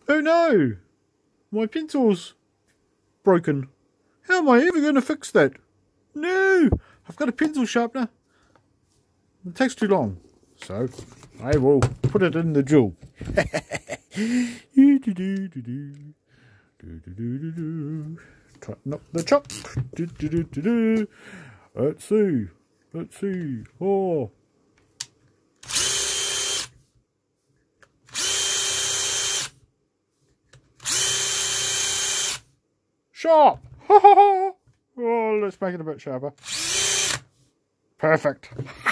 Oh no! My pencil's broken. How am I ever going to fix that? No! I've got a pencil sharpener. It takes too long. So, I will put it in the drill. Tighten up the chuck. Let's see. Let's see. Oh. Sharp! Oh, let's make it a bit sharper. Perfect.